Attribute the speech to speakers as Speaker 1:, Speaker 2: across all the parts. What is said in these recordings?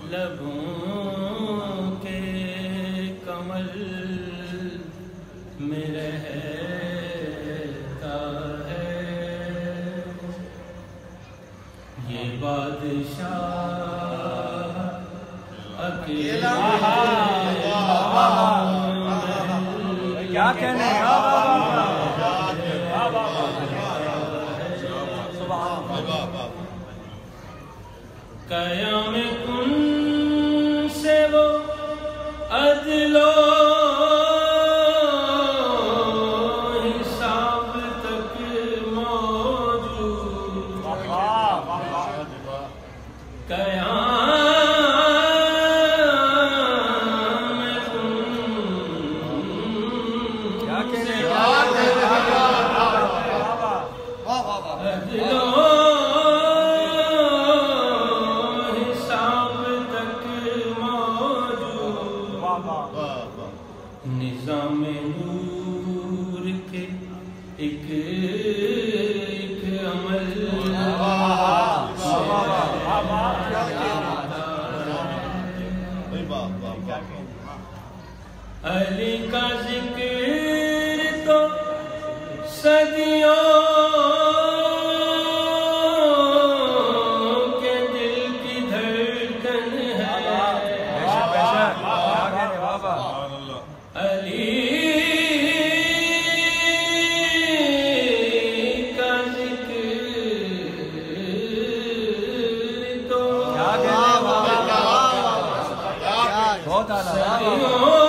Speaker 1: لبوں کے کمل میں رہتا ہے یہ بادشاہ اکیلا
Speaker 2: کیا کہنے
Speaker 1: قیام کن سے وہ عدل و حساب تک موجود قیام کن سے عدل و نظام نور کے ایک عمل علی کا ذکر تو صدیوں کے دل کی دھڑکن ہے علی کا ذکر تو صدیوں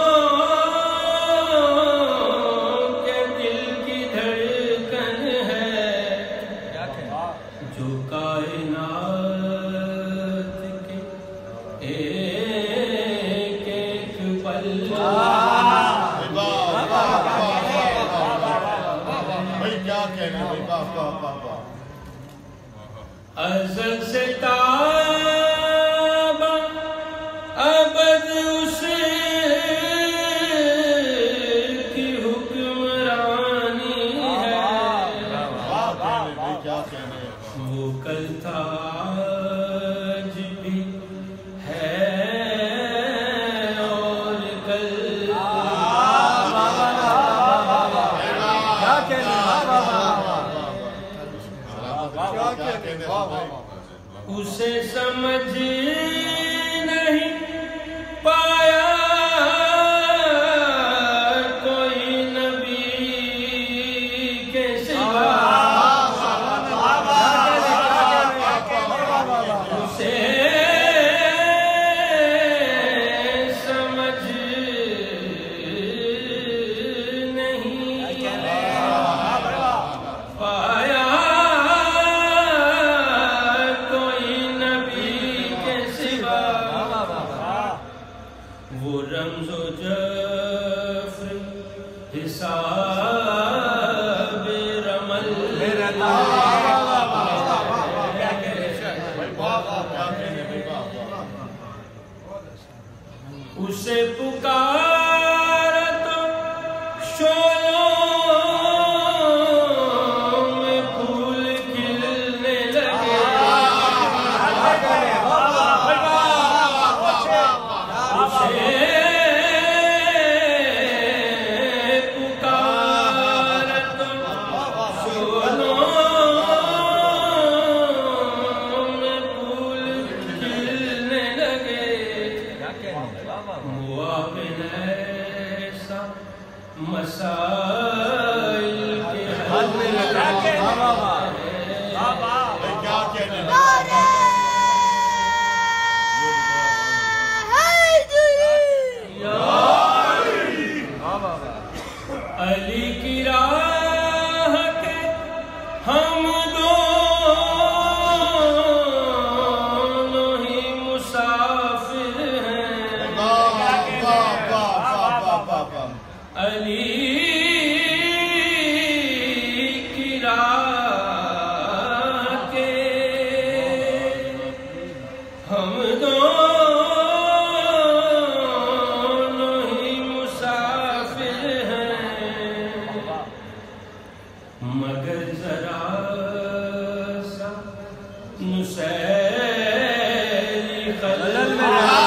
Speaker 1: کے دل کی دھڑکن ہے جو کائنات کے ایک ایک پل ازل سے تابا ابد اس کی حکمرانی ہے وہ کل تھا آج بھی ہے اور کل اسے سمجھ نہیں پایا کوئی نبی کے سوا اسے سمجھ نہیں پایا وہ رمز و جفر حساب رمل اسے پکارا تو شولوں میں پھول کھلنے لگے مسائل کے حل میں علی کی راہ کے ہم دونوں ہی مسافر ہیں علی کی راہ کے ہم دونوں ہی مسافر ہیں مگر ذرا سا نسیلی خلل میں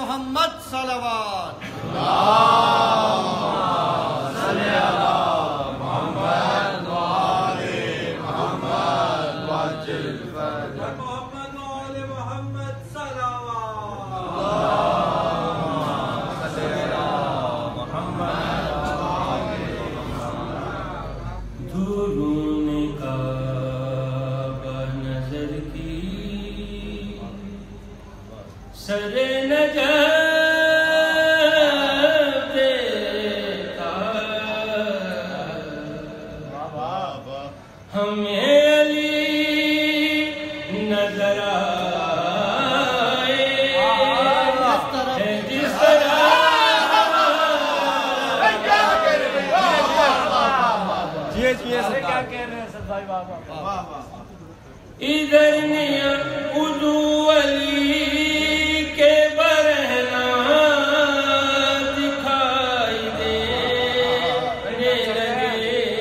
Speaker 3: محمد صلوات
Speaker 1: سر نجات دیتا ہمیں علی نظر آئے جس طرح
Speaker 2: کیا کہہ رہے ہیں سر بھائی بابا
Speaker 1: ادھر نیا ادو علی کے برہنا دکھائی دینے لگے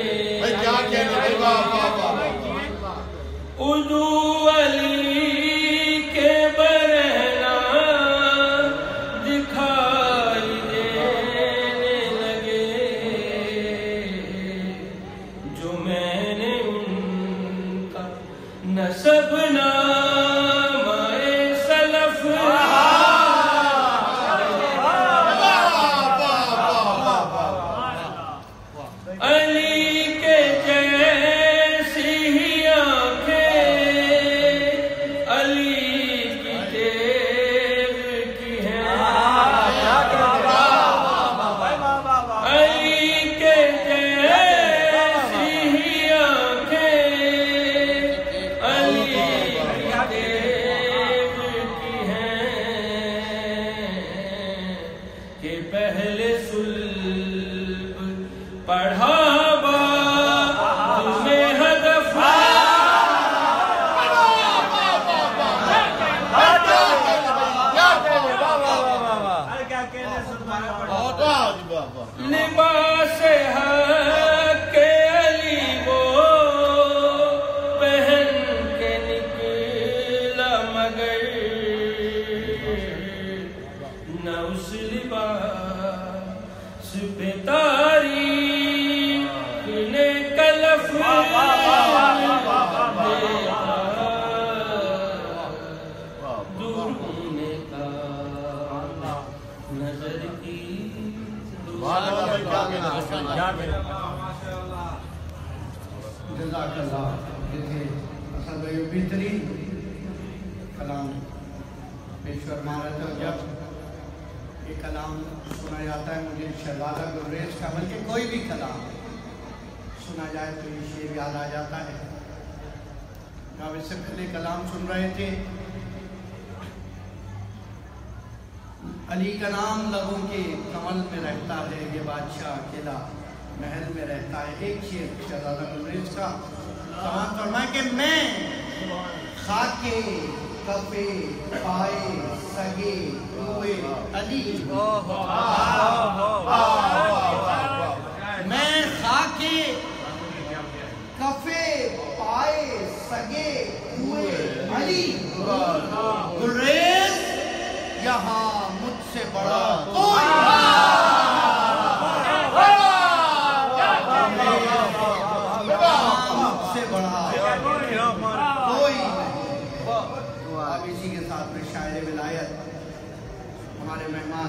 Speaker 1: ادو علی کے برہنا دکھائی دینے لگے جو میں نے ان کا نسب نام سلف علی کے جیسی ہی آنکھیں علی کی تیغ کی ہیں علی کے جیسی ہی آنکھیں علی کی تیغ کی ہیں کہ پہلے صلب پڑھا تمہیں ہدف لباس حق کے علی وہ پہن کے نکلا مگر نہ اس لباس پہ تاریخ نے کلف دور ہونے کا نظر کی
Speaker 3: جزاک اللہ اصل میں یہ بہترین کلام پیش فرما رہا تھا جب یہ کلام سنا جاتا ہے مجھے شہزادہ گلریز کا بلکہ کوئی بھی کلام سنا جائے تو یہ شعر یاد آ جاتا ہے جب اس سے پہلے کلام سن رہے تھے علی کا نام لبوں کے کمل میں رہتا ہے یہ بادشاہ اکیلا محل میں رہتا ہے ایک شعر شہزادہ گلریز کا سماعت فرمائے کہ میں خاکے کفے پائے سگے ہوئے علی میں خاکے کفے پائے سگے ہوئے علی گلریز یہاں مجھ سے بڑا کوئی مجھ سے بڑا کوئی اب اسی کے ساتھ میں شاعر ولایت ہمارے مہمان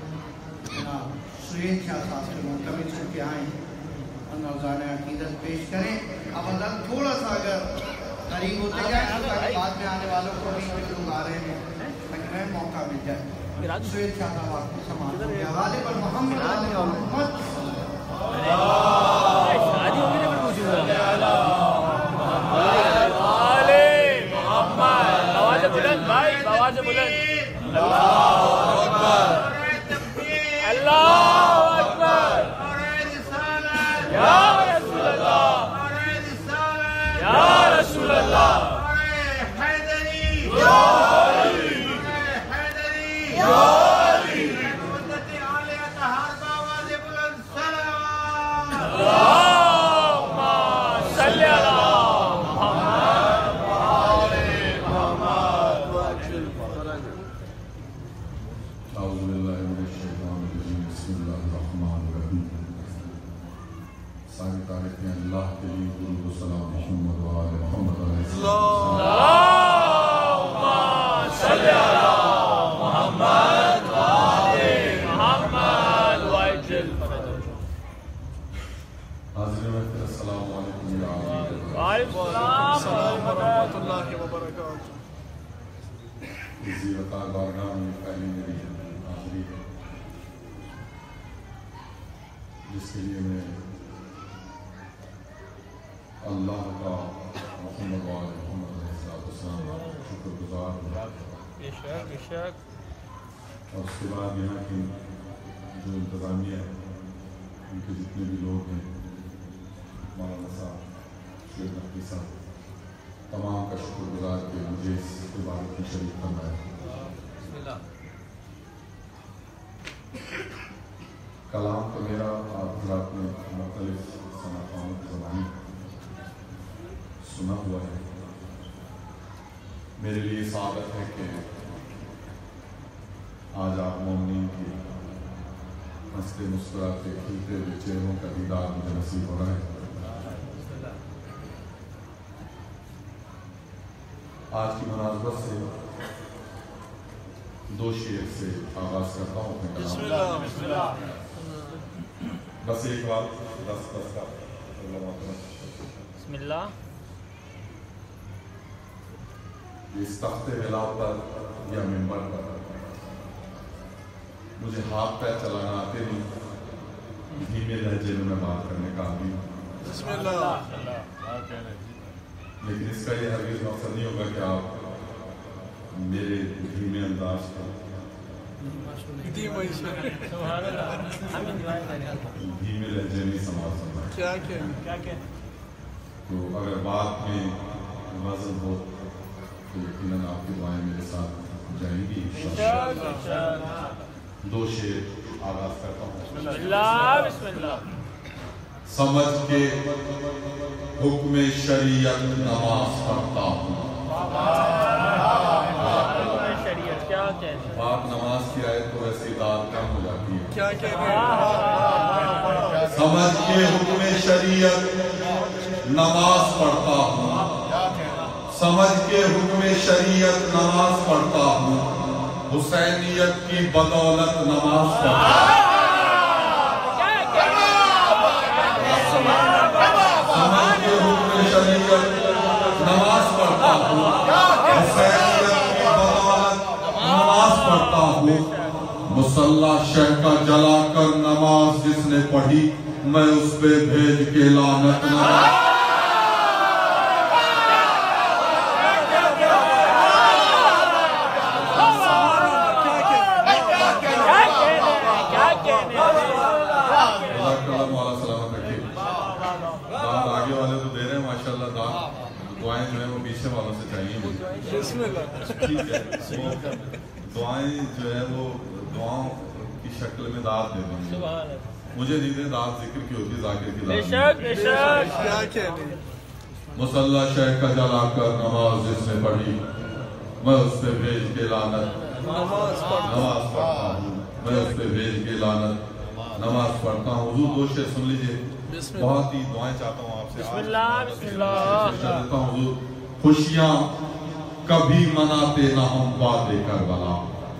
Speaker 3: سہیل شاہ صاحب سے محتمل کر کے آئیں اور نوزان عقیدت پیش کریں اب اللہ تھوڑا سا اگر قریب ہوتے جائیں بعد میں آنے والوں کو بھی لوگ آ رہے ہیں تاکہ موقع مل جائے سہیل شاہ صاحب آپ کو سماعت کے حوالے پر محمد
Speaker 2: آواز بلند
Speaker 4: بسم اللہ الرحمن الرحیم. ساری تعریفیں اللہ کے لیے. درود و سلام محمد و آل محمد علیہ السلام.
Speaker 1: اللہم صلی علی محمد و آل محمد وعجل فرجہ.
Speaker 4: حاضرین محترم السلام علیکم یا علی.
Speaker 1: وعلیکم السلام ورحمۃ اللہ
Speaker 2: وبرکاتہ.
Speaker 4: اسی وقت بارگاہ میں پہلی میری حاضری ہے جس کے لیے میں اللہ کا محمد و آل محمد علیہ السلام شکر گزار ہوں.
Speaker 1: بے شک.
Speaker 4: اور اس کے بعد یہاں کی جو انتظامیہ ہے ان کے جتنے بھی لوگ ہیں مولانا صاحب شیخ نقوی صاحب تمام کا شکر گزار کہ مجھے اس عبادت میں شریک کرنا ہے.
Speaker 1: بسم اللہ.
Speaker 4: کلام تو میرا آپ حضرات نے مختلف صنعتوں کی زبانی سنا ہوا ہے. میرے لیے سعادت ہے کہ آج آپ مومنین کی ہنستے مسکراتے کھلتے ہوئے چہروں کا دیدار مجھے نصیب ہو رہا ہے. آج کی مناسبت سے دو شعر سے آغاز کرتا ہوں اپنے کلام.
Speaker 2: بسم اللہ.
Speaker 4: بس ایک بات دس کا
Speaker 1: بسم اللہ.
Speaker 4: اس تخت ولا پر یا منبر پر مجھے ہاتھ پیر چلانا آتے نہیں. دھیمے لہجے میں بات کرنے کا عادی ہوں.
Speaker 2: بسم اللہ.
Speaker 4: لیکن اس کا یہ ہرگز مقصد نہیں ہوگا کہ آپ میرے دھیمے انداز پر
Speaker 1: سبحان اللہ.
Speaker 4: دھیمے لہجے نہیں سنبھال سکتا.
Speaker 2: کیا کہ
Speaker 4: تو اگر بات میں وزن ہو تو یقیناً آپ کی دعائیں میرے ساتھ جائیں گی. دو شعر آغاز کرتا ہوں.
Speaker 1: بسم اللہ. بسم اللہ.
Speaker 4: سمجھ کے حکم شریعت نماز پڑھتا ہوں.
Speaker 1: شریعت کیا کہتے ہیں.
Speaker 4: آپ نماز کی آیت تو ویسے داد کم ہو جاتی ہے.
Speaker 2: کیا کہتے ہیں.
Speaker 4: سمجھ کے حکم شریعت نماز پڑھتا ہوں. سمجھ کے حکم شریعت نماز پڑھتا ہوں. حسینیت کی بدولت نماز پڑھتا ہوں. سمجھ کے حکم شریعت نماز پڑھتا ہوں. حسینیت کی بدولت نماز پڑھتا ہوں. مصلح شہ کا جلا کر نماز جس نے پڑھی میں اس پہ بھیج کے لعنت نہ. آگے والے تو دے رہے ہیں ماشاءاللہ دعا. دعائیں جو ہیں وہ پیچھے والوں سے چاہیے.
Speaker 2: بسم اللہ.
Speaker 4: ٹھیک ہے. دعائیں جو ہے وہ دعاؤں کی شکل میں داد دے دیں گے. مجھے نہیں دے داد ذکر کی ہوتی ذاکر کی
Speaker 1: بے
Speaker 4: داد.
Speaker 1: شک. بے شک.
Speaker 2: کیا کہتے ہیں.
Speaker 4: مصلح شہ کا جلا کر نماز جس نے پڑھی میں اس پہ بھیج کے لعنت
Speaker 2: نماز
Speaker 4: پڑھتا ہوں. میں اس پہ بھیج کے لعنت نماز پڑھتا ہوں. حضور دو شعر سن لیجئے. بہت ہی دعائیں چاہتا ہوں آپ سے.
Speaker 1: بسم اللہ. بسم اللہ.
Speaker 4: حضور خوشیاں کبھی مناتے نہ ہم وعدے کربلا.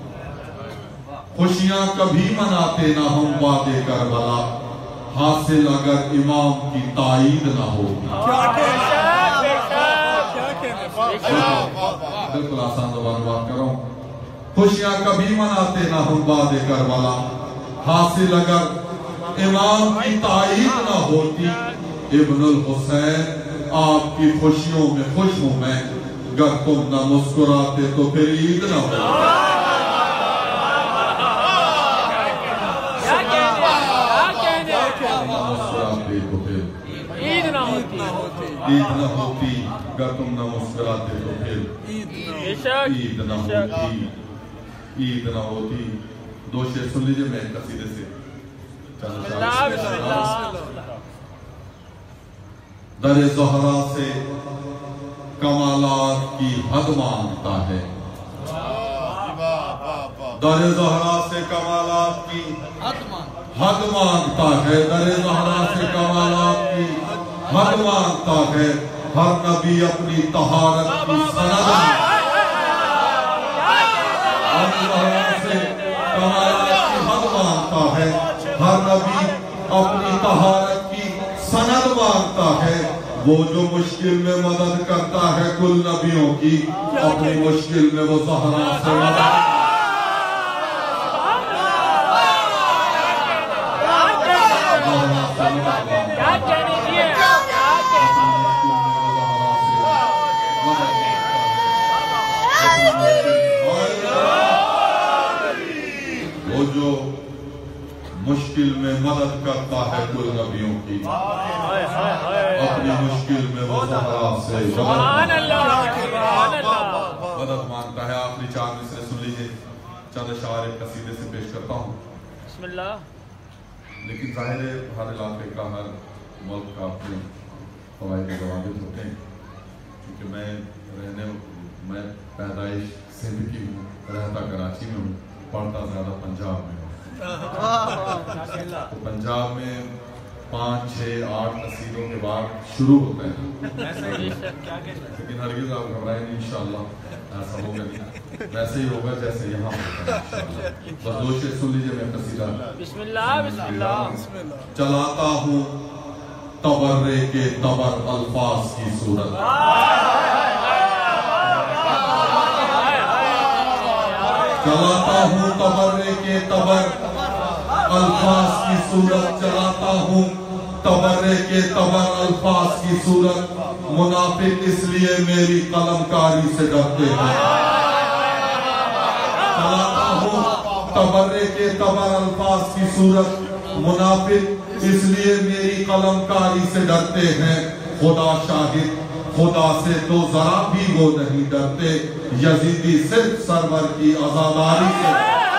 Speaker 4: خوشیاں کبھی مناتے نہ ہم وعدے کربلا. حاصل اگر امام کی تائید نہ ہوگی. بالکل آسان زبان بات کر رہا ہوں. خوشیاں کبھی مناتے نہ ہم وعدے کربلا. حاصل اگر امام کی تائید نہ ہوتی. ابن الحسین آپ کی خوشیوں میں خوش ہوں میں. گر تم نہ مسکراتے تو پھر عید نہ ہوتی. مسکراتے تو پھر
Speaker 1: عید نہ ہوتی.
Speaker 4: عید نہ ہوتی. گر تم نہ مسکراتے تو پھر
Speaker 1: بے شک.
Speaker 4: عید نہ ہوتی. عید نہ ہوتی. دو شعر سن لیجئے میں قصیدے سے.
Speaker 1: بسم اللہ. بسم اللہ.
Speaker 4: در زہرا سے کمالات کی حد مانگتا ہے. در زہرا سے کمالات کی حد مانگتا ہے، در زہرا سے کمالات کی حد مانگتا ہے، ہر نبی اپنی طہارت کی سند در زہرا سے کمالات کی حد مانگتا ہے، ہر نبی اپنی طہارت کی سند مانگتا ہے، وہ جو مشکل میں مدد کرتا ہے کل نبیوں کی، اپنی مشکل میں وہ زہرا سے مدد وہ جو مشکل میں مدد کرتا ہے کل نبیوں کی، اپنی مشکل میں وہ زہرا سے مدد مانگتا ہے۔ آخری چار مصرے سن لیجئے، چند اشعار ایک قصیدے سے پیش کرتا ہوں۔
Speaker 1: بسم اللہ۔
Speaker 4: لیکن ظاہر ہے ہر علاقے کا، ہر ملک کا اپنے فوائد و ضوابط ہوتے ہیں، کیونکہ میں پیدائش سندھ کی ہوں، رہتا کراچی میں ہوں، پڑھتا زیادہ پنجاب میں ہوں۔ تو پنجاب میں 5، 6، 8 قصیدوں کے بعد شروع ہوتے ہیں، لیکن ہرگز آپ گھبرائیں نہیں، انشاءاللہ ایسا ہوگا نہیں، ویسے ہی ہوگا جیسے یہاں ہوتا ہے۔ بس دو شعر سن لیجئے میں قصیدہ۔
Speaker 1: بسم اللہ بسم اللہ۔
Speaker 4: چلاتا ہوں تبرے کے تبر الفاظ کی صورت، چلاتا ہوں تبرے کے تبر الفاظ کی صورت، چلاتا ہوں تبرے کے تبر الفاظ کی صورت، منافق اس لیے میری قلم کاری سے ڈرتے ہیں۔ چلاتا ہوں تبرے کے تبر الفاظ کی صورت، منافق اس لیے میری قلم کاری سے ڈرتے ہیں۔ خدا شاہد، خدا سے تو ذرا بھی وہ نہیں ڈرتے، یزیدی صرف سرور کی عزاداری سے۔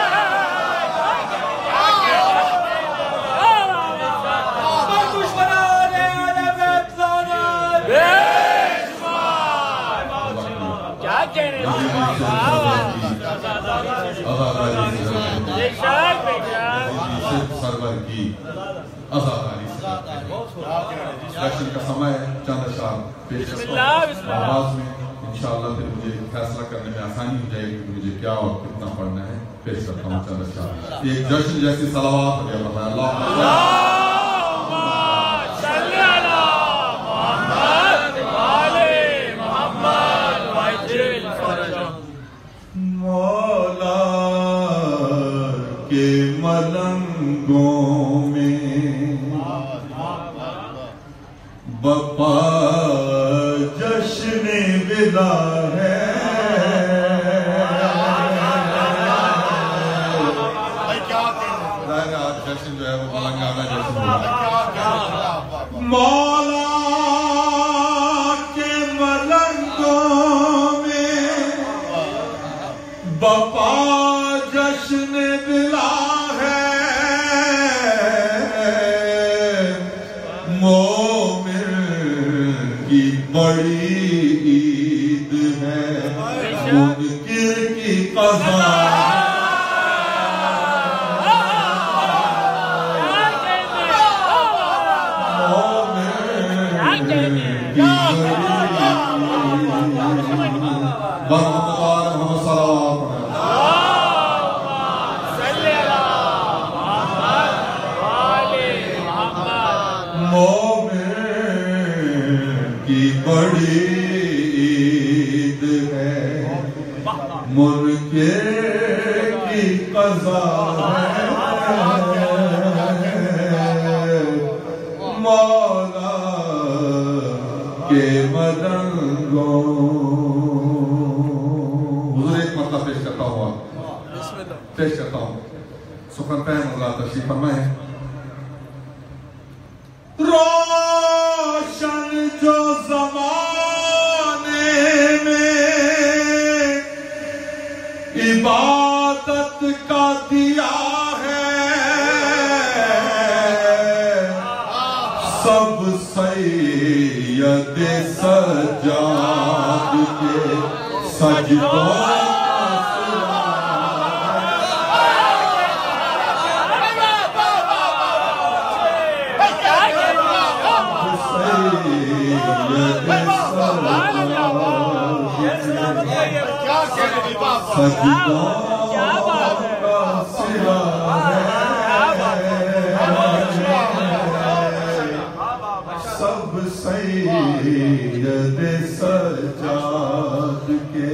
Speaker 4: سرور کی عزاداری سے لیکشن کا سمے ہے، چند اشعار پیش کرتا ہوں آواز میں، انشاءاللہ پھر مجھے فیصلہ کرنے میں آسانی ہو جائے گی کہ مجھے کیا اور کتنا پڑھنا ہے۔ پیش کرتا ہوں چند اشعار، ایک جشن جیسی صلوات ہو گیا بتایا اللہ ملنگوں میں بپا جشن ودا ہے، جشن جو ہے وہ تلنگانہ جشن مولا کے ملنگوں میں بپا جشن ودا بڑی عید ہے، منکر کی قضا بڑی عید ہے، منکر کی قضا ہے، مولا کے ملنگوں۔ حضور ایک مرتبہ پیش کرتا ہوں، پیش کرتا ہوں سخن پہن اللہ تشریف فرمائے۔ روشن جو زمانے میں عبادت کا دیا ہے، سب سید سجاد کے سجدوں سجدوں کا سلا سب سید سجاد کے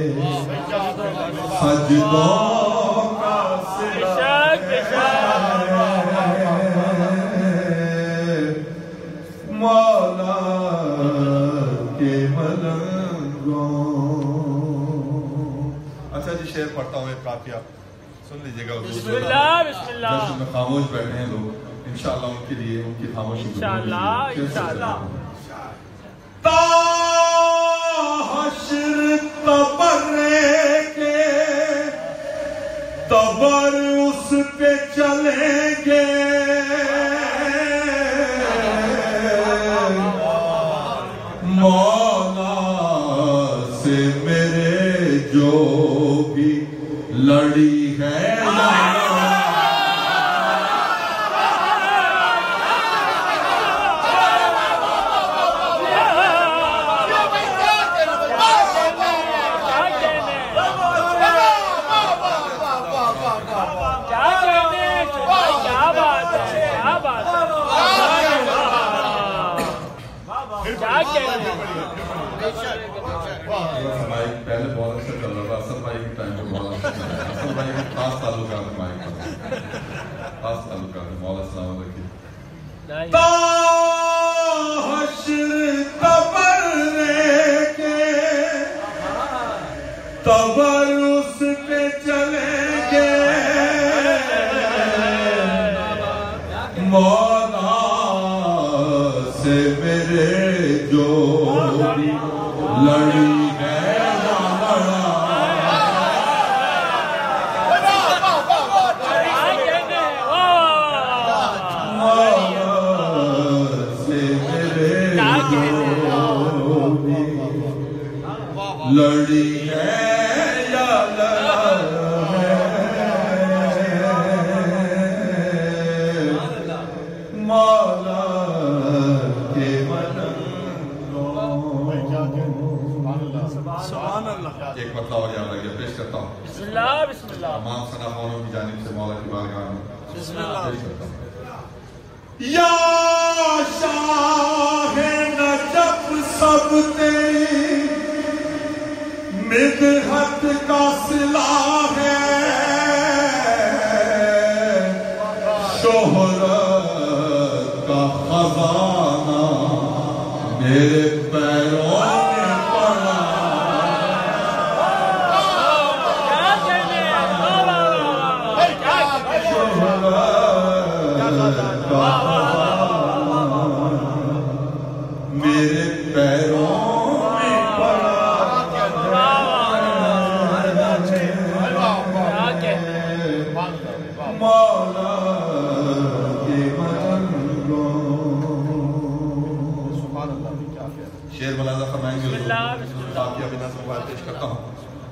Speaker 4: سجدوں کا سلا مولا کے ملنگوں. اچھا جی شعر پڑھتا ہوں ایک قافیہ سن لیجئے گا.
Speaker 1: بسم اللہ بسم اللہ.
Speaker 4: جیسے میں خاموش بیٹھے ہیں لوگ انشاءاللہ ان کے لیے ان کی خاموشی
Speaker 1: انشاءاللہ انشاءاللہ.
Speaker 4: تا حشر تبرے کے تبر اس پہ چلیں گے مولا سے میرے جو بھی لڑی ہے پہلے بولر سے چل رہا تھا اصل بھائی کے ٹائم پہ بولر اصل بھائی کے خاص تعلقات ہے مائک کا خاص تعلقات ہے. مولا سلام رکھیے. تا حشر تبرے کے تبر اس پہ چلیں گے مولا سے میرے جو لڑی ہے لڑی ہے یا لڑا ہے مولا کے ملنگوں.
Speaker 2: سبحان اللہ.
Speaker 4: ایک مطلب اور یاد رکھیے پیش کرتا ہوں.
Speaker 1: بسم اللہ بسم اللہ.
Speaker 4: تمام ثنا خانوں کی جانب سے مولا کی بارگاہ میں
Speaker 2: بسم اللہ.
Speaker 4: پیش کرتا ہوں. یا شاہ نجف سب تیری مدحت کا صلہ ہے شہرت کا خزانہ میرے پیروں میں پڑا شہرت کا میرے پیروں میں پڑا مولا کے ملنگوں. شعر ملاحظہ فرمائیں گے. باقی ابھی نظم بات پیش کرتا ہوں.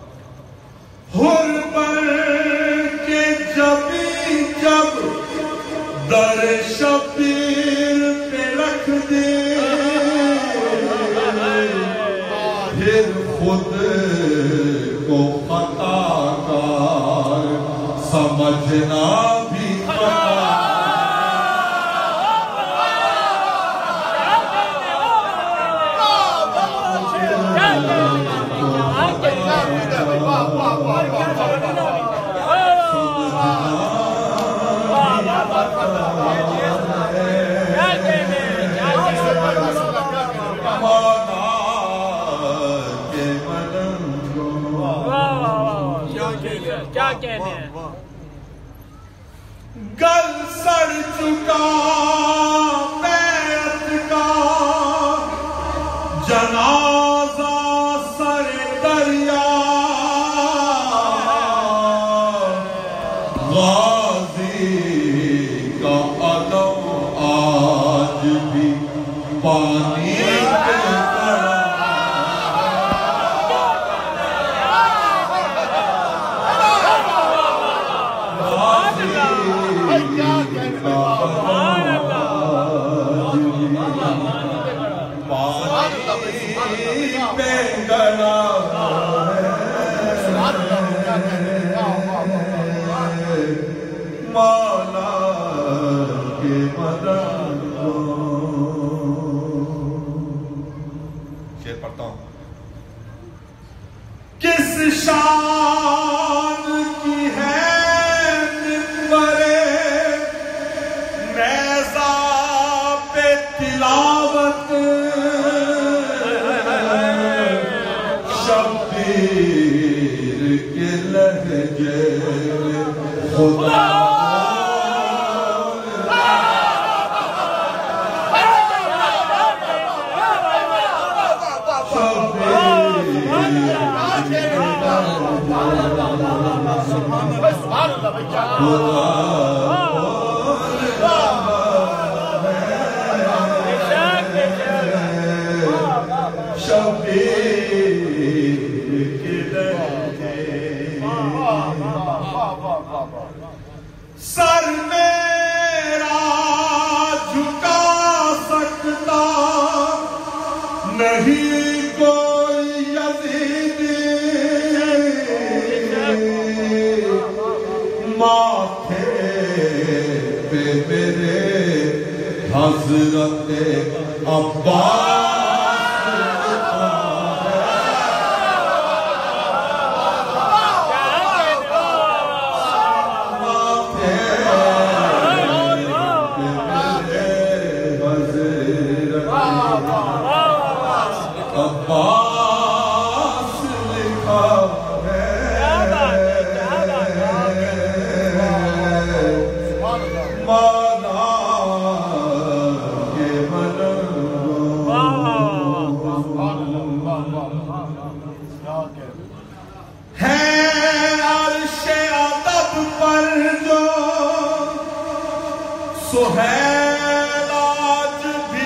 Speaker 4: حر پر کے جبی جب در شبیر پہ رکھ دے پھر خود کو خطا کار سمجھنا بھی پڑا.
Speaker 1: کیا کہنے ہیں.
Speaker 4: گل سڑ چکا بیت کا جنازہ سر دریا غازی کا علم آج بھی پانی پہ گڑا شعر پڑھتا ہوں.
Speaker 5: کس شان کی ہے منبر نیزہ پہ تلاوت
Speaker 4: شبیر کے لہجے خدا
Speaker 5: سر میرا جھکا سکتا نہیں کوئی یزیدی
Speaker 4: ماتھے پہ میرے حضرت عباس
Speaker 5: سہیل آج بھی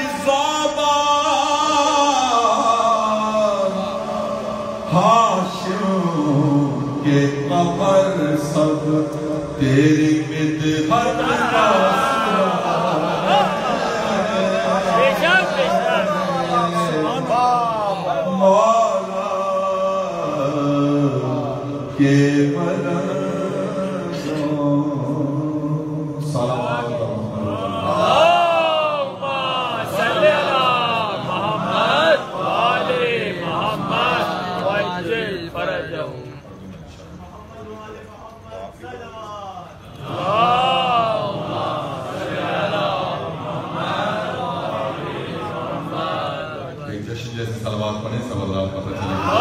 Speaker 5: زبان
Speaker 4: ہاشم کے قمر سب تیری مدحت کا مولا کے جیسے سلوات پڑھیں سب اللہ پتہ چلے گا.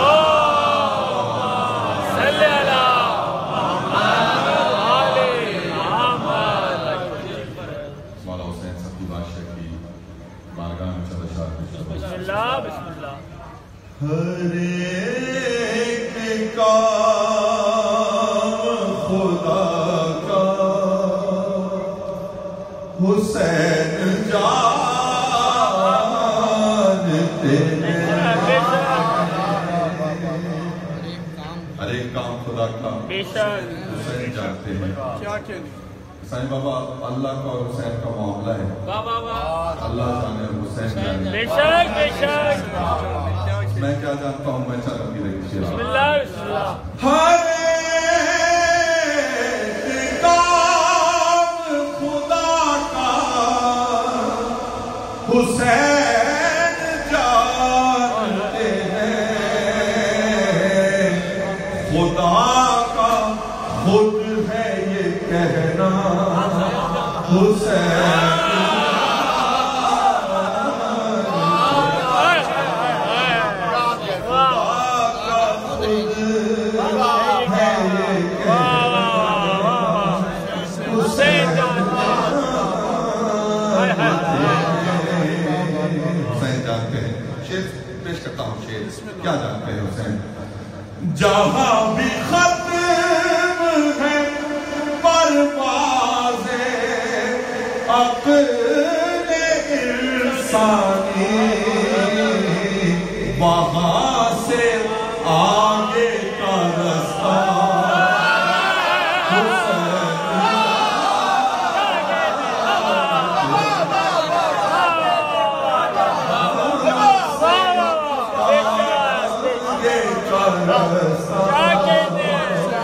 Speaker 4: مولا حسین سبھی بادشاہ کی بارگاہ میں چل اشار بسم اللہ بسم اللہ.
Speaker 5: ہر ایک کام خدا کا حسین جانتے
Speaker 4: ہر ایک کام خدا کا حسین جانتے ہیں. حسین بابا اللہ کا اور حسین کا معاملہ ہے. اللہ جانے اور حسین جانے. میں کیا جانتا ہوں میں چاہتا ہوں کہ بسم اللہ
Speaker 5: ہر ایک کام خدا کا حسین جانتے ہیں.
Speaker 4: خدا کا خود ہے یہ کہنا حسین کیا جانتے ہیں حسین.
Speaker 5: جہاں بھی ختم ہے پرواز عقل انسانی وہاں سے آگے کا رستہ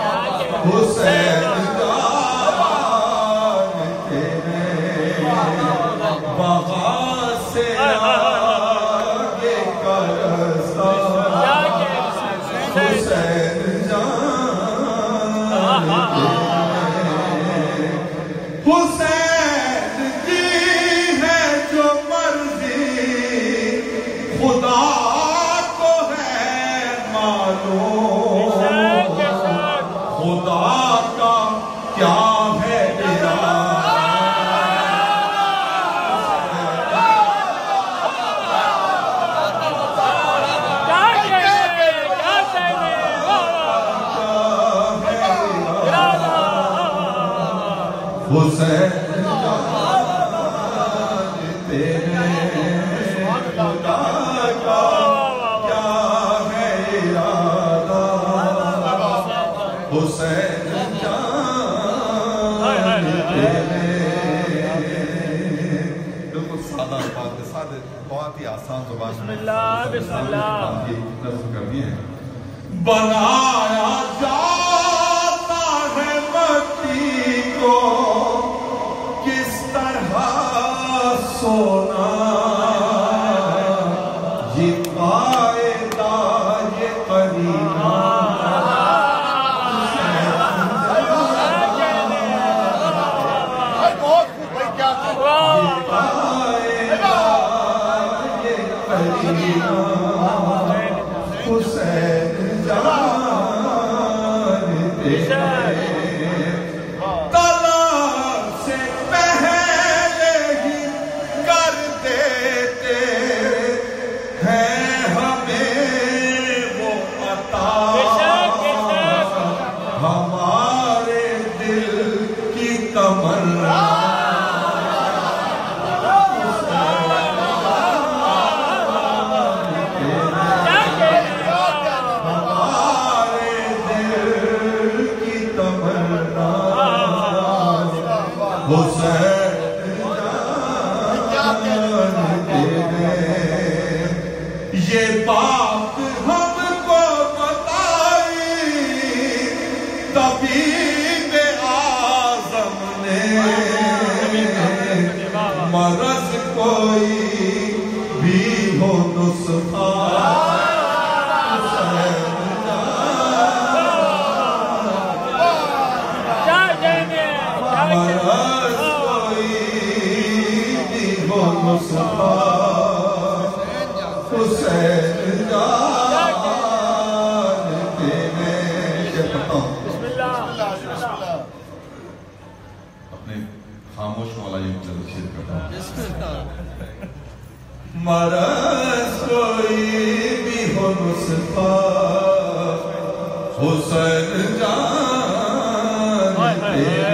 Speaker 5: حسین بنایا جاتا ہے مٹی کو کس طرح سونا یہ قاعدہ یہ قریبہ یہ بات ہم کو بتائی طبیب اعظم نے مرض کوئی بھی ہو نسخہ مرض کوئی بھی ہو نسخہ حسین جان تیرے
Speaker 4: اپنے خاموش والا یہ مجھے شیر کرتا ہوں
Speaker 5: مرض کوئی بھی ہو نسخہ حسین جان تیرے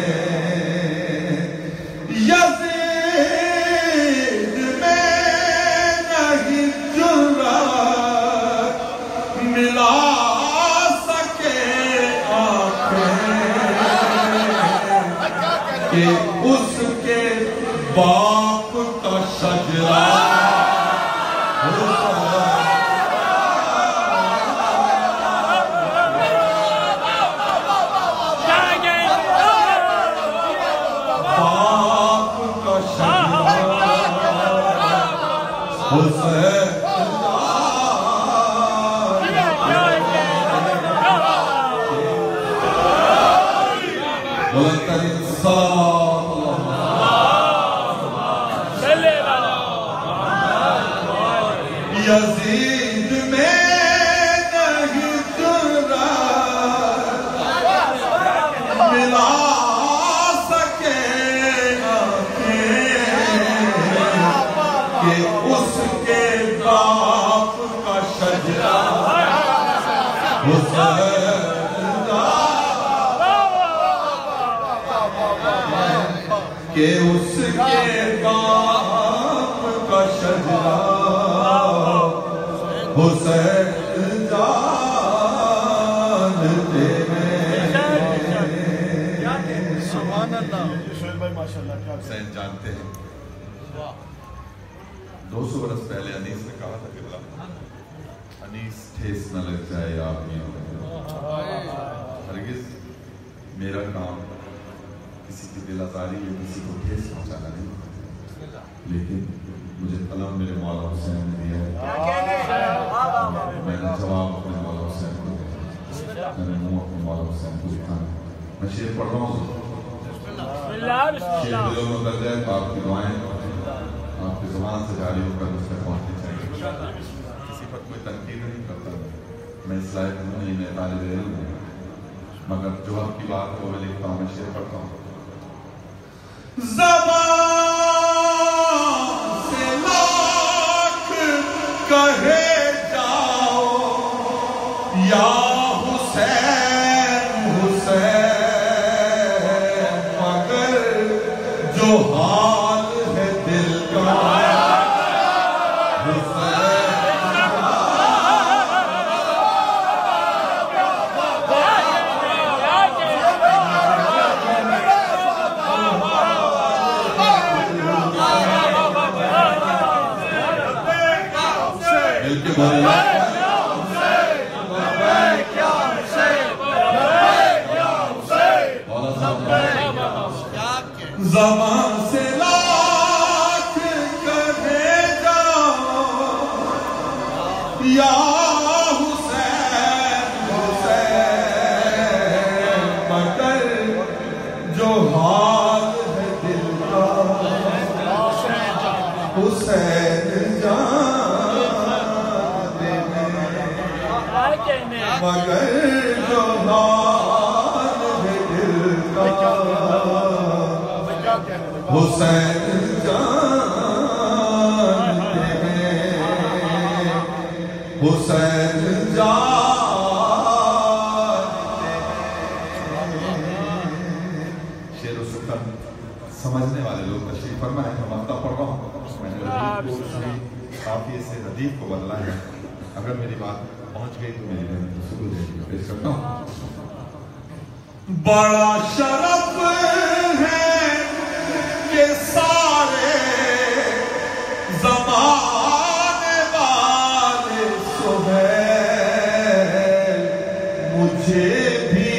Speaker 5: کہ اس کے باپ کا شجرہ باپ کا شجرہ حسین یزید میں نہیں جرأت ملا سکے کہ اس کے باپ کا شجرہ کہ اس کے باپ کا شجرہ حسین جان تیرے
Speaker 3: سبحان اللہ
Speaker 4: حسین جانتے ہیں 200 برس پہلے انیس نے کہا تھا کہ انیس ٹھیس نہ لگ جائے آدمیوں ہرگز میرا کام کسی کی دل آزاری یا کسی کو ٹھیس پہنچانا نہیں لیکن مجھے قلم میرے مولا حسین نے دیا ہے میں نے جواب اپنے مولا حسین کو دیا میں نے منہ اپنے مولا حسین کو دکھانا میں شیر پڑھ رہا ہوں شیر دلوں میں اتر جائے تو آپ کی دعائیں آپ کی زبان سے جاری ہو کر اس پہ پہنچنی چاہیے کسی پر کوئی تنقید نہیں کرتا میں اس لائق ہوں نہیں میں طالب علم ہوں مگر جو آپ کی بات ہے وہ میں لکھتا ہوں میں شیر پڑھتا ہوں
Speaker 5: زبان سے لاکھ کہے جاؤ یا حسین حسین مگر
Speaker 4: جو حال ہے دل کا زبان سے لاکھ کہے جاؤ یا حسین حسین مگر جو حال ہے دل کا حسین جانے مگر جو حال ہے دل کا حسین جانتے ہیں حسین جانتے ہیں شعر و سخن سمجھنے والے لوگ تشریف فرمائیں میں مقطع پڑھ رہا ہوں میں نے کافی سے ردیف کو بدلا ہے اگر میری بات پہنچ گئی تو میری پیش کرتا ہوں بڑا شرف ہے کہ سارے زمانے والے سہیل مجھے بھی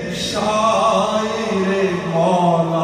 Speaker 4: شاعر مولا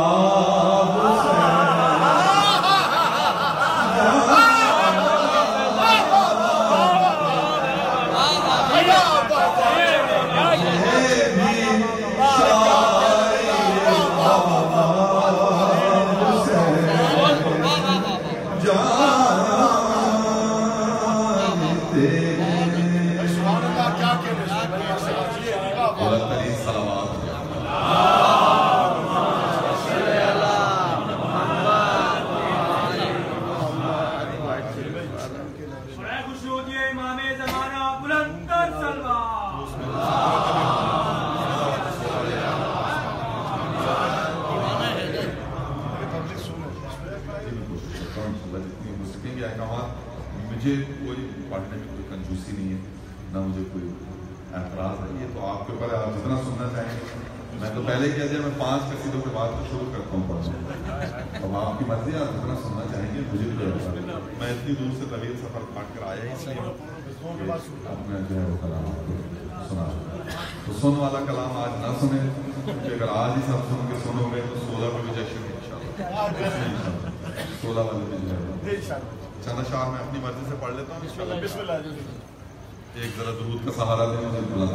Speaker 4: مجھے کوئی پڑھنے میں کوئی کنجوسی نہیں ہے نہ مجھے کوئی اعتراض ہے یہ تو آپ کے اوپر آپ جتنا سننا چاہیں گے میں تو پہلے کہہ دیا میں 5 قصیدوں کے بعد شروع کرتا ہوں پڑھنا اب آپ کی مرضی آپ جتنا سننا چاہیں گے مجھے بھی میں اتنی دور سے طویل سفر کاٹ کر آیا اس لیے اپنا جو ہے وہ کلام آپ کو سنا تو سن والا کلام آج نہ سنیں کہ اگر آج ہی سب سن کے سنو گے تو 16 کو بھی جشن ہے انشاءاللہ 16 والے بھی جو ہے چند اشعار میں اپنی مرضی سے پڑھ لیتا ہوں بسم اللہ ایک ذرا درود کا سہارا دیں مجھے بلند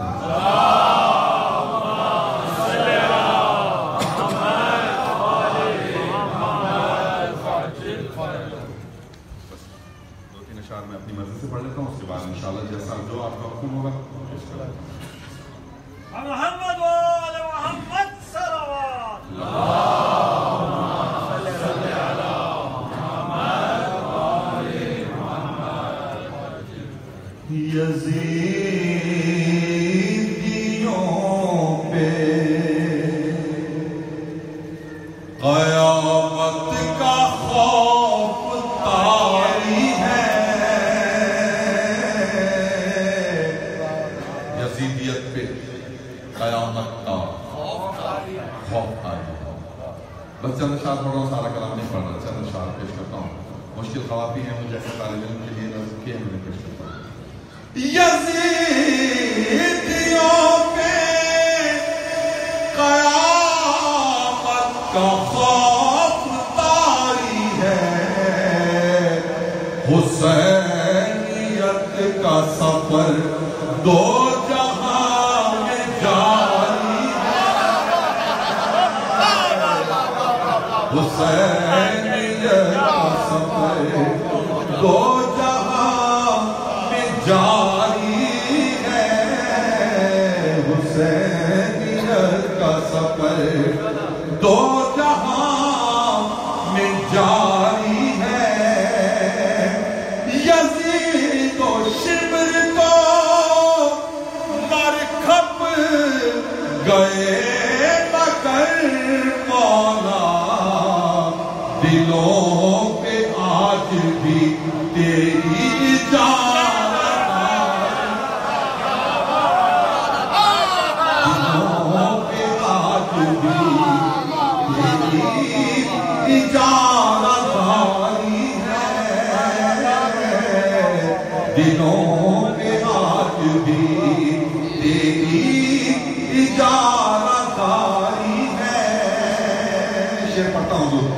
Speaker 4: دو تین اشعار میں اپنی مرضی سے پڑھ لیتا ہوں اس کے بعد انشاءاللہ جیسا جو آپ کا حکم ہوگا
Speaker 1: محمد وآل محمد صلوات
Speaker 4: یزیدیوں پہ قیامت کا خوف طاری ہے یزیدیت پہ قیامت کا خوف طاری ہے بس چند اشعار پڑھ رہا ہوں سارا کلام نہیں پڑھ رہا چند اشعار پیش کرتا ہوں مشکل خوابی ہیں مجھے ایسے طالب علم کے لیے نظر کیے میں نے پیش کرتا ہوں یزیدیوں پہ قیامت کا خوف طاری ہے حسینیت کا سفر دو جہاں میں جاری ہے حسینیت کا سفر دو جہاں میں جاری ہے حسینیت کا سفر دو جہاں میں جاری ہے یزید و شبر کو مرکب گئے مگر مولا دلوں پہ آج بھی تیری اجازت دلوں پہ آج بھی تیری اجازت آئی ہے دلوں پہ آج بھی تیری اجازت آئی ہے شعر پڑھتا ہوں جو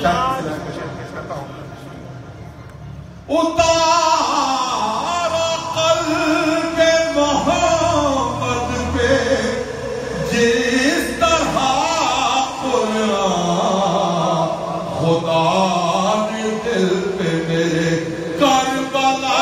Speaker 4: اتارا قلب محمد پہ جس طرح قرآن خدا نے دل پہ میرے کربلا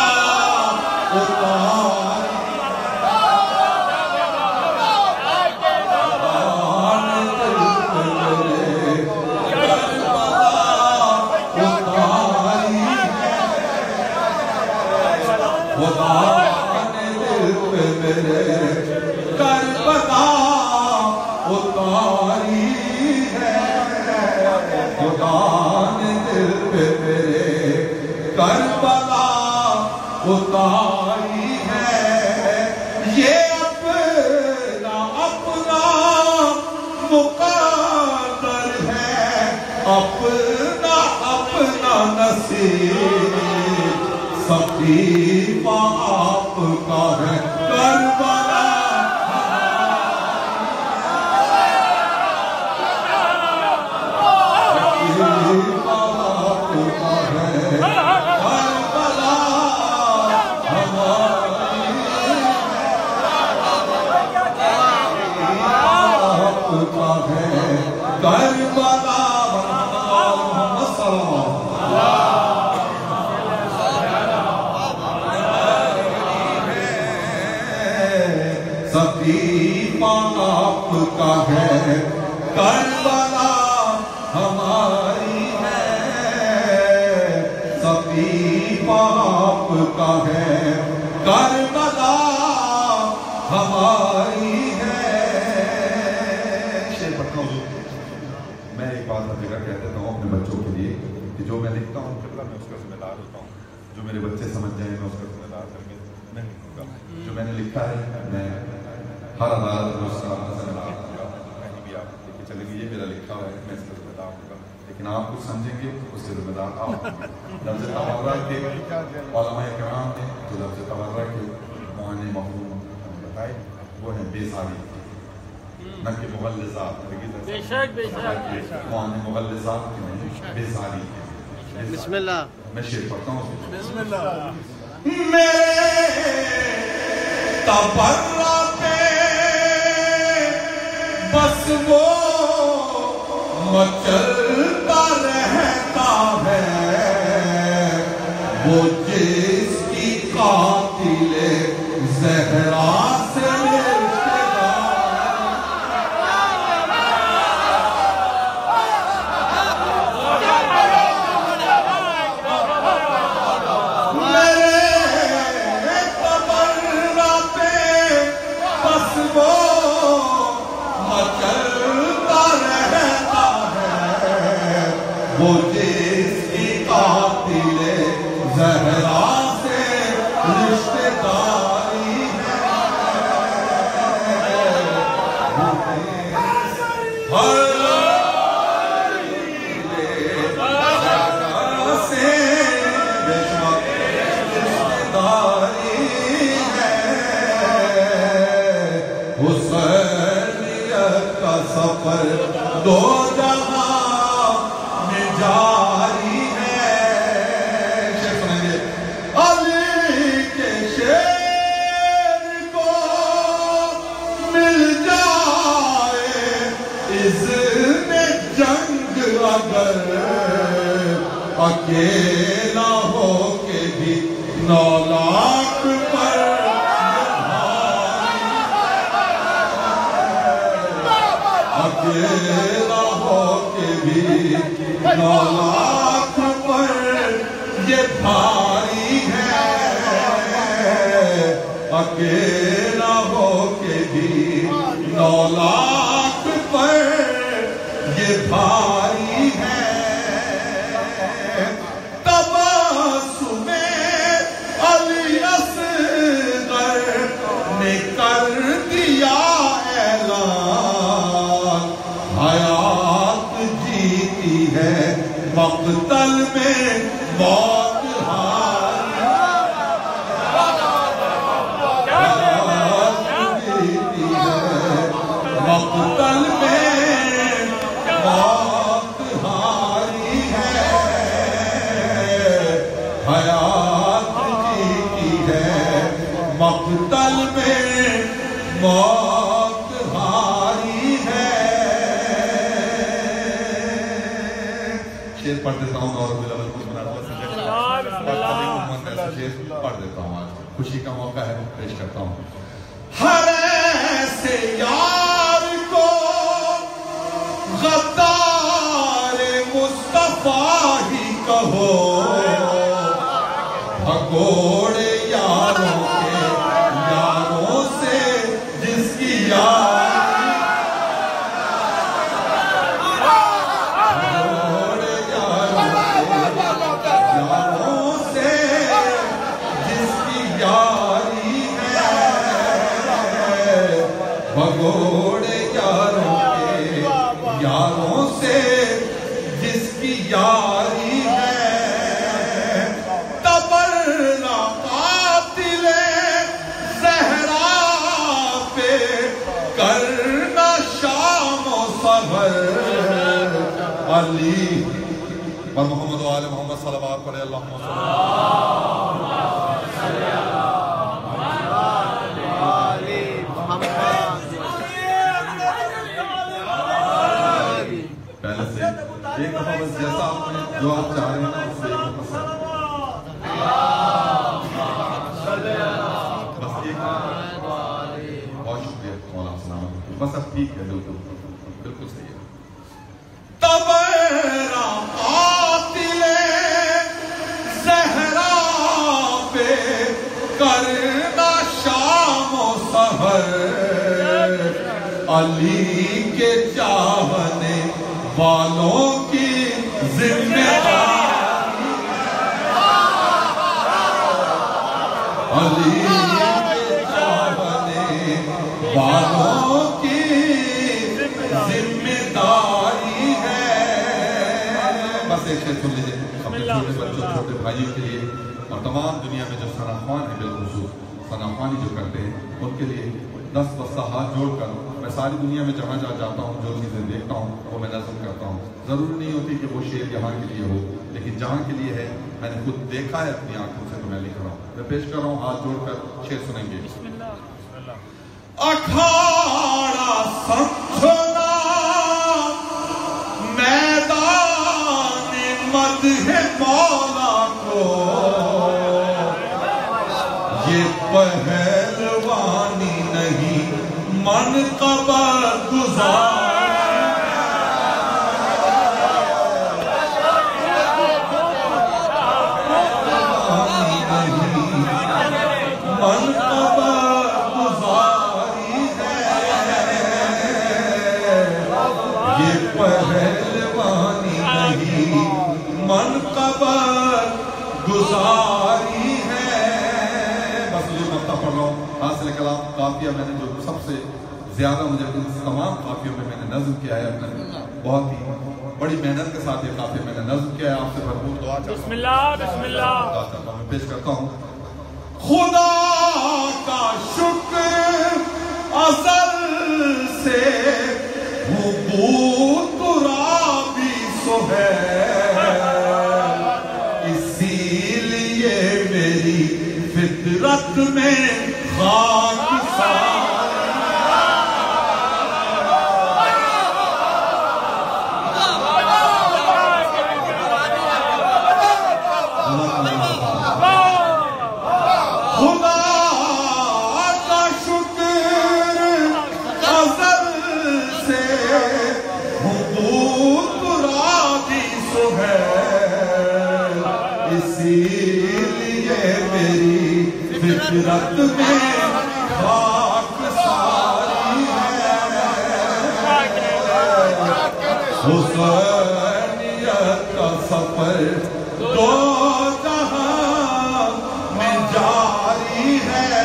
Speaker 4: کربلا اتاری ہے یہ اپنا اپنا مقدر ہے اپنا اپنا نصیب سقیفہ آپ کا ہے کربلا سقیفہ آپ کا ہے کربلا ہماری ہے سقیفہ آپ کا ہے کربلا ہماری ہے میں ایک بات ہر جگہ کہہ دیتا ہوں اپنے بچوں کے لیے کہ جو میں لکھتا ہوں میں اس کا ذمہ دار ہوتا ہوں جو میرے بچے سمجھ جائیں میں اس کا ذمہ دار کر کے نہیں لکھوں گا جو میں نے لکھا ہے میں ہر عدالت میں اس کا ذمہ دار ہوں گا کہیں بھی آپ لے کے چلیں گے یہ میرا لکھا ہوا ہے میں اس کا ذمہ دار ہوں گا لیکن آپ کچھ سمجھیں گے اس سے ذمہ دار آپ ہوں گے لفظ تورہ کے علماء کرام نے جو لفظ تورہ کے معنی مفہوم بتائے وہ ہے بیزاری نہ کہ مغلظات
Speaker 1: بے شک
Speaker 4: معنی مغلظات کی نہیں بیزاری
Speaker 2: بسم اللہ
Speaker 4: میں شعر پڑھتا ہوں
Speaker 2: بسم اللہ
Speaker 4: تبرہ پہ بس وہ مچلتا رہتا ہے وہ جس کی قاتل زہرا سے وہ جس کی قاتل زہرا سے رشتہ داری ہے ہر زہرا سے رشتہ داری ہے حسینیت کا سفر دو جاری ہے شعر سنیں گے علی کے شیر کو مل جائے اذن جنگ اگر اکیلا ہو کے بھی 9 لاکھ پر اکیلا ہو کے بھی 9 لاکھ پر یہ بھاری ہے اکیلا ہو کے بھی 9 لاکھ پر یہ بھاری ہے مقتل میں موت مقتل میں موت ہاری ہے حیات جیتی ہے مقتل میں موت ہاری ہے شیر پڑھ دیتا ہوں اور بلاول کچھ بنا شیر پڑھ دیتا ہوں آج خوشی کا موقع ہے پیش کرتا ہوں ہر ایسے یار کو غدار مصطفیٰ ہی کہو بھگوڑے یاروں کے یاروں سے جس کی یاری بھگوڑے یاروں سے جس کی یاری ہے بھگوڑے یاروں کے یاروں سے جس کی یاری ہے تبرنا قاتل زہرا پہ کرنا شام و سحر علی پر محمد و آل محمد صلوات پڑھے اللہم صلی پہلے سے ایک دفعہ بس جیسا آپ نے جو آپ چاہ رہے ہیں نا اس سے ایک دفعہ بس ایک بہت شکریہ مولا سلامت بس اب ٹھیک ہے بالکل صحیح ہے تبرا قاتل زہرا پہ کرنا شام و سحر علی کے چاہنے والوں کی ذمہ داری علی کے چاہنے والوں کی ذمہ داری ہے بس ایک شیئر سن لیجئے اپنے چھوٹے بچوں چھوٹے بھائیوں کے لیے اور تمام دنیا میں جو ثنا خوان ہیں بالخصوص ثنا خوانی جو کرتے ہیں ان کے لیے 10 بستہ ہاتھ جوڑ کر میں ساری دنیا میں جہاں جہاں جاتا ہوں جو چیزیں دیکھتا ہوں وہ میں نظم کرتا ہوں ضروری نہیں ہوتی کہ وہ شعر یہاں کے لیے ہو لیکن جہاں کے لیے ہے میں نے خود دیکھا ہے اپنی آنکھوں سے تو میں لکھ رہا ہوں میں پیش کر رہا ہوں ہاتھ جوڑ کر شعر سنیں گے اکھاڑا سمجھنا میدان مدح مولا کو یہ پہلوانی نہیں منقبہ گزار منقبہ گزاری ہے یہ پہلوانی نہیں منقبہ گزاری ہے بس مجھے مقطع پڑھ رہا ہوں حاصل کلام قافیہ میں نے جو سب سے زیادہ مجھے تمام قافیوں میں نے نظم کیا ہے اپنے بہت ہی بڑی محنت کے ساتھ یہ قافیہ میں نے نظم کیا ہے آپ سے بھرپور دعا چاہتا ہوں
Speaker 1: بسم اللہ
Speaker 4: دعا چاہتا ہوں میں پیش کرتا ہوں خدا کا شکر ازل سے حبوط ترابی سو ہے اسی لیے میری فطرت میں خاک خدا کا شکر ازل سے حبوط ترابی سو ہے اسی لیے میری فطرت میں خاک ساری ہے حسینیت کا سفر دو جہاں میں جاری ہے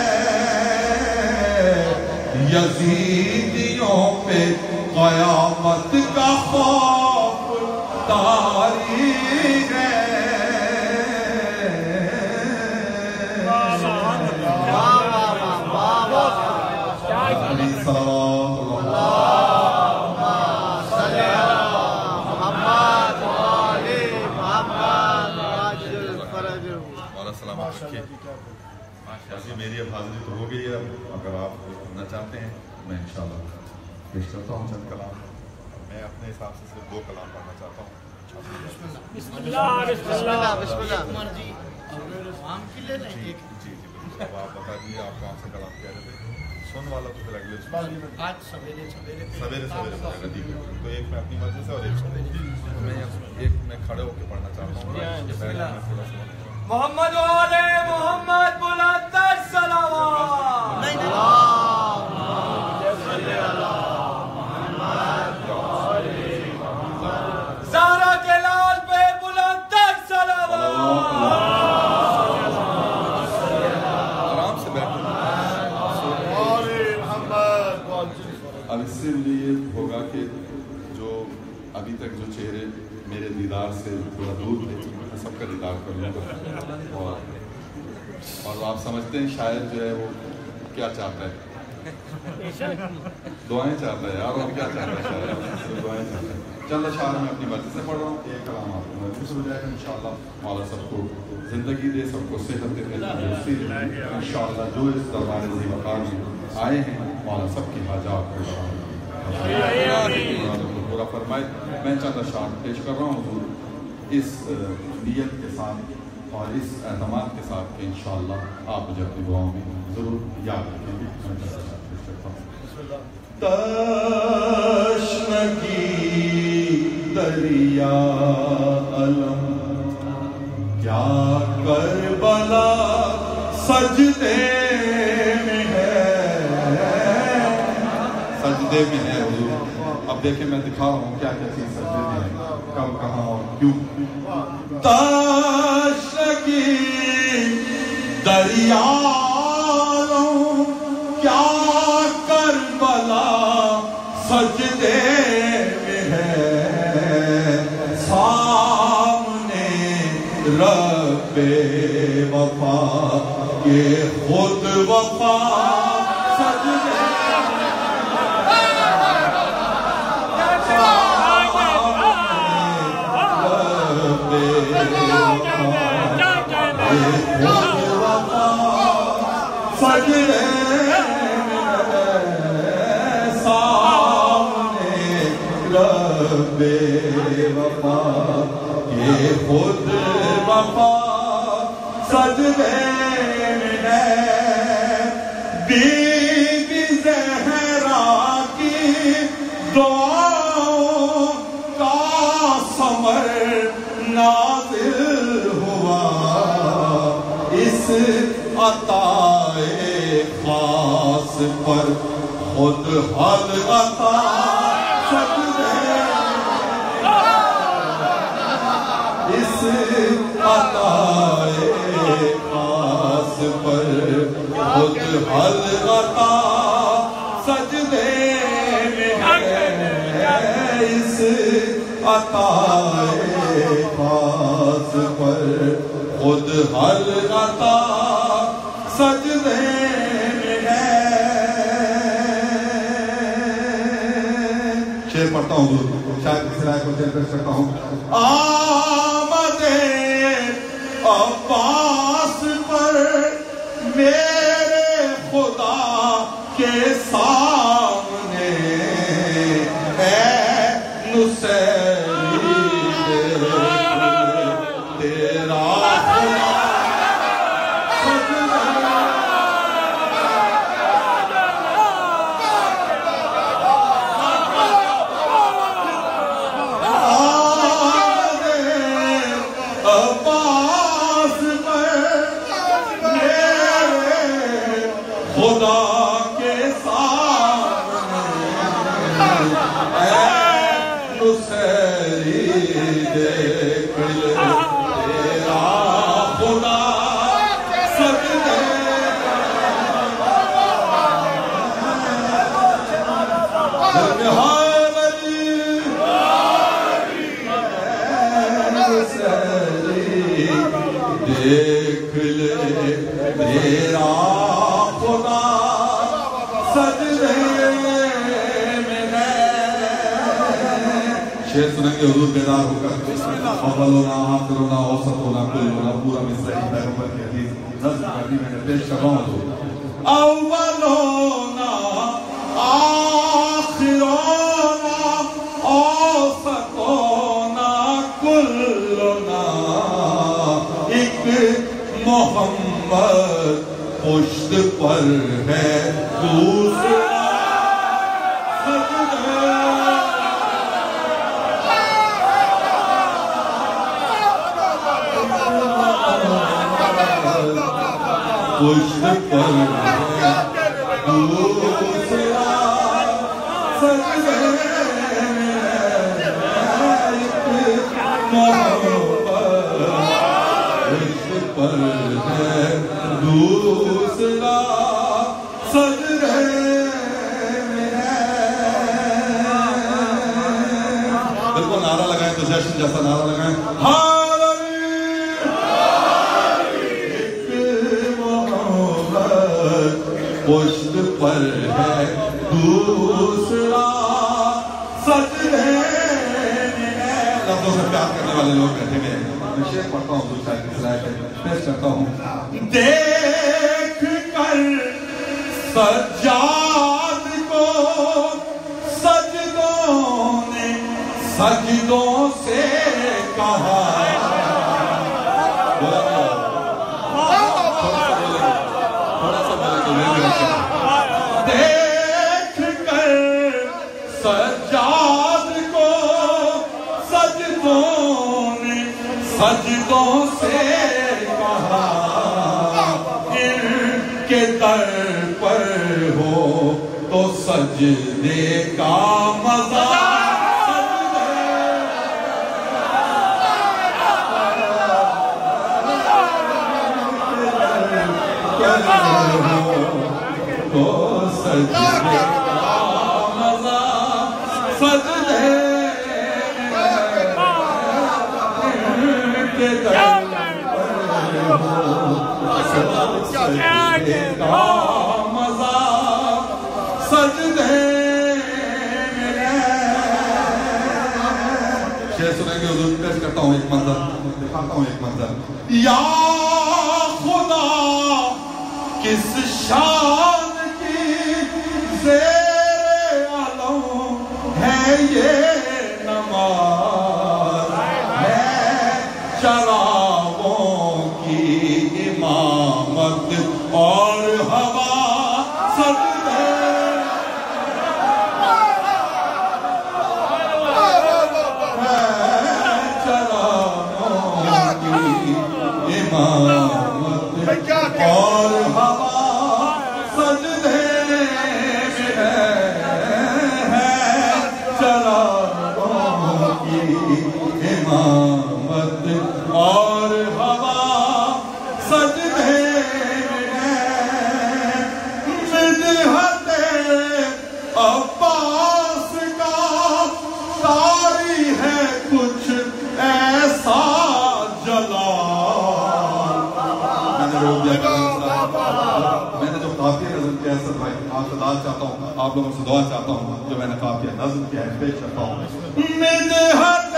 Speaker 4: یزیدیوں پہ قیامت کا خوف طاری میری اب حاضری تو ہو گئی ہے، اگر آپ سننا چاہتے ہیں میں انشاءاللہ پیش کرتا ہوں چند کلام. میں اپنے حساب سے صرف 2 کلام پڑھنا چاہتا ہوں.
Speaker 1: بسم اللہ بسم اللہ
Speaker 3: بسم اللہ.
Speaker 4: جی اب آپ بتا دیجیے آپ کون سا کلام کہہ رہے تھے. سن والا تو پھر اگلے
Speaker 3: آج سویرے
Speaker 4: سویرے بتائے گا. ٹھیک ہے، تو ایک میں اپنی مرضی سے اور ایک میں کھڑے ہو کے پڑھنا چاہتا ہوں. تھوڑا سا
Speaker 1: محمد والے محمد بلند صلوات. زہرا کے لال پہ بلند صلوات.
Speaker 4: آرام سے بیٹھو. اب اس سے مجھے یہ ہوگا کہ جو ابھی تک جو چہرے میرے دیدار سے تھوڑا دور تھے میں سب کا دیدار کروں گا. اور آپ سمجھتے ہیں شاید جو ہے وہ کیا چاہتا ہے، دعائیں چاہتا ہے یار. اور کیا چاہتا ہے شاید دعائیں چاہتا ہے. چند اشعار میں اپنی مرضی سے پڑھ رہا ہوں. ایک کلام آپ کو مرضی سے ہو جائے گا انشاءاللہ. مولا سب کو زندگی دے، سب کو صحت دے، انشاءاللہ. جو اس دربار ذی وقار میں آئے ہیں مولا سب کی حاجات کو پورا فرمائے. میں چند اشعار پیش کر رہا ہوں حضور اس نیت کے ساتھ اور اس اعتماد کے ساتھ کہ انشاءاللہ آپ مجھے اپنی دعاؤں میں ضرور یاد رکھیں گے. میں چند اشعار پیش کرتا ہوں. تشنگی دریا علم کیا کربلا سجدے میں ہے، سجدے میں ہے حضور. اب دیکھیں میں دکھا رہا ہوں کیا کیا چیز سجدے میں ہے، کب کہاں اور کیوں. تشنگی دریا کیا کربلا سجدے میں ہے، سامنے رب وفا یہ خود وفا سجدے سجدے سامنے رب وفا یہ خود وفا سجدے میں. بی بی زہرا کی دعاؤں کا ثمر نازل ہوا، اس عطائے خاص پر خود حد عطا سجدے. اس عطائے خاص پر خود حد عطا سجدے میں ہے. اس عطائے خاص پر خود حد عطا سجدے میں ہے. شعر پڑھتا ہوں شاید کسی رائے کو شعر پیش کرتا ہوں. آمد عباس پر میرے خدا کے سامنے ہے نصیری تیرا دیکھ لے تیرا خدا سجدے میں ہے. شعر سنیں گے حضور بیدار ہو کر. اولنا آخرنا اوسطنا کلنا پورا میں صحیح پیغمبر کی حدیث نظم کرنی میں نے پیش کر رہا ہوں. تو اولنا آخرنا اوسطنا کلنا ایک محمد پشت پر ہے دوسرا پشت پر ہے دوسرا سجدے پشت پر ہے دوسرا سجدے میں ہے. بالکل نعرہ لگائیں تو جشن جیسا نعرہ لگائیں. پشت پر ہے دوسرا سجدے میں ہے. لفظوں سے پیار کرنے والے لوگ بیٹھے گئے. میں شعر پڑھتا ہوں دوسرا کی صلاحیت ہے پیش کرتا ہوں. دیکھ کر سجاد کو سجدوں نے سجدوں سے کہا. دیکھ کر سجاد کو سجدوں نے سجدوں سے کہا. ان کے در پر ہو تو سجدے کا مزہ تو سجدے کا مزہ سجدے کے در پر ہو سجدے کا مزہ سجدے میں ہے. شعر سنیں گے حضور پیش کرتا ہوں ایک منظر دکھاتا ہوں ایک منظر. یا خدا کس شان کی زیر علم ہے یہ نماز ہے چراغوں کی امامت اور ہوا سجدے ہے چراغوں کی امامت اور ہوا سجدے میں ہے چراغوں کی امامت اور ہوا سجدے میں ہے. مدحت عباس کا طاری ہے کچھ ایسا جلال. میں نے جو قافیہ نظم کیا ہے سب بھائی آپ سے دعا چاہتا ہوں آپ لوگوں سے دعا چاہتا ہوں جو میں نے قافیہ نظم کیا ہے پیش کرتا ہوں. مدحت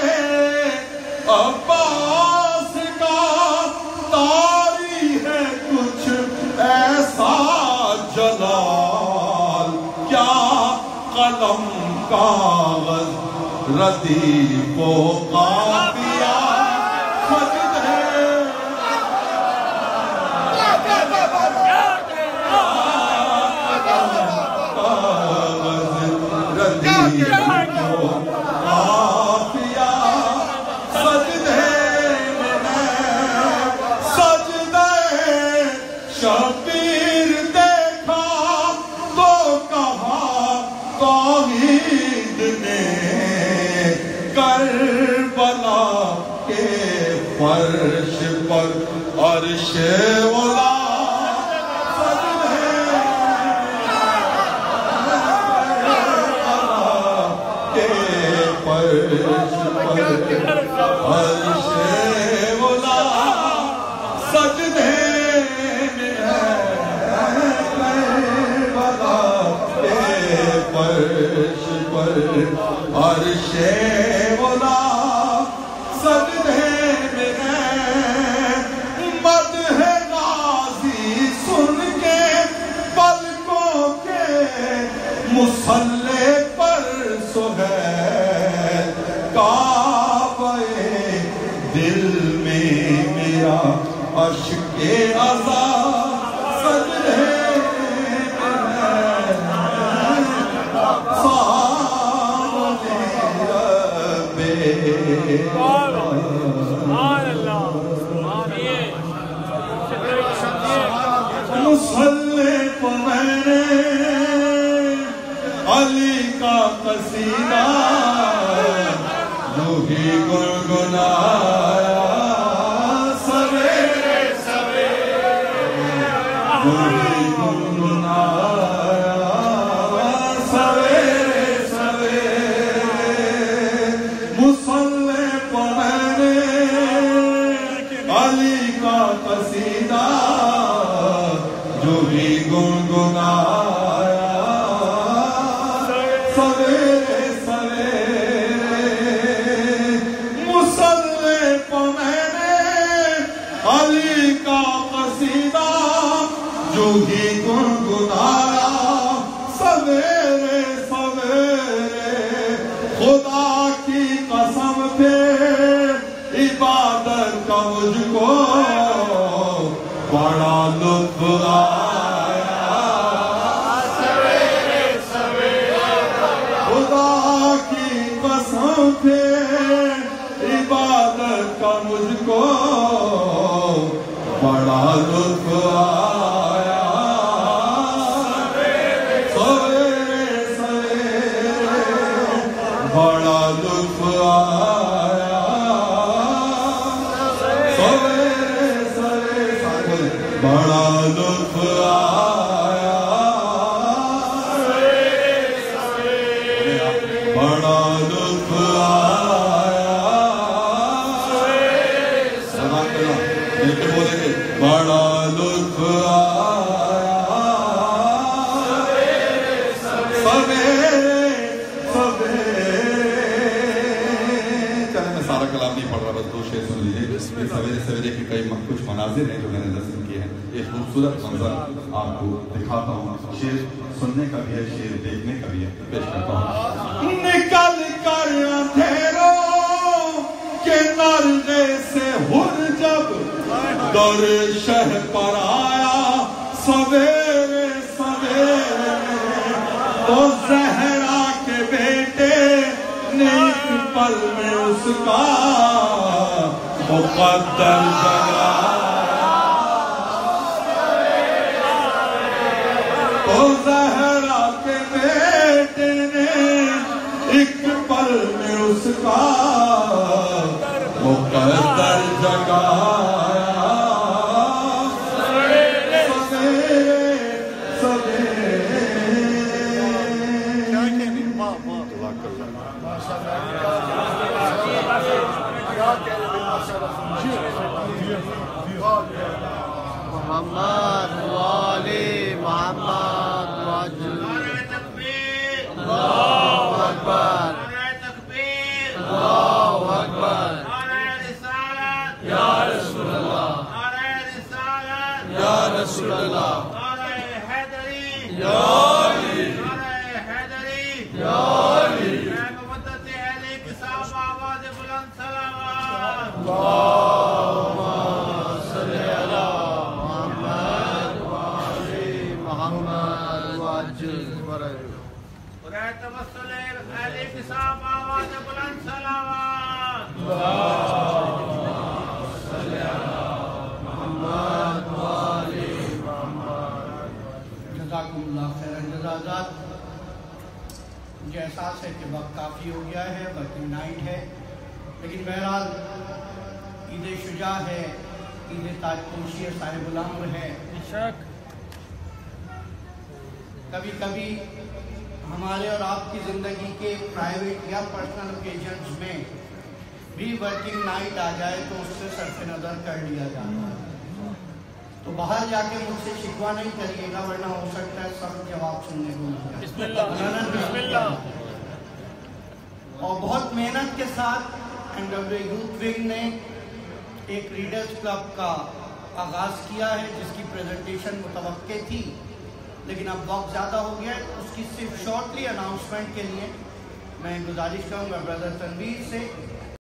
Speaker 4: عباس کا طاری ہے کچھ ایسا جلال کیا قلم کاغذ ردیف و قافیہ سجدے شبیر دیکھا تو کہا توحید نے کربلا کے فرش پر عرش اولا کے فرش پر عرش اولا اولا سجدے میں ہے مدح غازی سن کے پلکوں کے مصلی پر سہیل کعبہ دل میں میرا عشق عزا سجدے مصلی پر میں نے علی کا قصیدہ جو ہی گنگنایا سویرے سویرے جو ہی گنگنایا سویرے سویرے مصلی پر میں نے علی کا قصیدہ جو ہی گنگنایا سویرے سویرے مصلی پر میں نے علی کا قصیدہ جو ہی گنگنایا سویرے سویرے خدا کی قسم پہ عبادت کا مجھ کو بڑا لطف آیا سویرے سویرے خدا کی قسم پہ عبادت کا مجھ کو بڑا لطف آیا سویرے سویرے بڑا لطف آیا سویرے سویرے بڑا لطف آیا بڑا لطف آیا مل کے بولیں گے بڑا لطف آیا سویرے سویرے چلیں میں سارا کلام نہیں پڑھ رہا بس دو شعر سن لیجیے سویرے سویرے کے کئی کچھ مناظر ہیں جو میں نے نظم کیے ہیں ایک خوبصورت منظر آپ کو دکھاتا ہوں شعر سننے کا بھی ہے شعر دیکھنے کا بھی ہے پیش کرتا ہوں نکل کر اندھیروں کے نرغے سے ہر جب در شہ پر آیا سویرے سویرے تو زہرا کے بیٹے نے ایک پل میں اس کا مقدر جگایا تو زہرا کے بیٹے نے ایک پل میں اس کا مقدر جگایا سویرے سویرے
Speaker 3: محمد والی محمد واجب اللہ اکبر اللہ اکبر یا رسول اللہ یا رسول اللہ یا علی یا علی جزاکم اللہ خیرن جزازات. مجھے احساس ہے کہ وقت کافی ہو گیا ہے, ورکنگ نائٹ ہے, لیکن بہرحال عید شجاع ہے, عید تاج پوشی صاحب الامر ہے. کبھی کبھی ہمارے اور آپ کی زندگی کے پرائیویٹ یا پرسنل اوکیجنز میں بھی ورکنگ نائٹ آ جائے تو اس سے صرف نظر کر لیا جاتا ہے. تو باہر جا کے مجھ سے شکوہ نہیں کریے گا, ورنہ ہو سکتا ہے سب جواب سننے کو مل جائے. بسم اللہ بسم اللہ. اور بہت محنت کے ساتھ NWA یوتھ ونگ نے ایک ریڈرز کلب کا آغاز کیا ہے جس کی پریزنٹیشن متوقع تھی لیکن اب وقت زیادہ ہو گیا ہے. اس کی صرف شارٹلی اناؤنسمنٹ کے لیے میں گزارش کروں گا برادر تنویر سے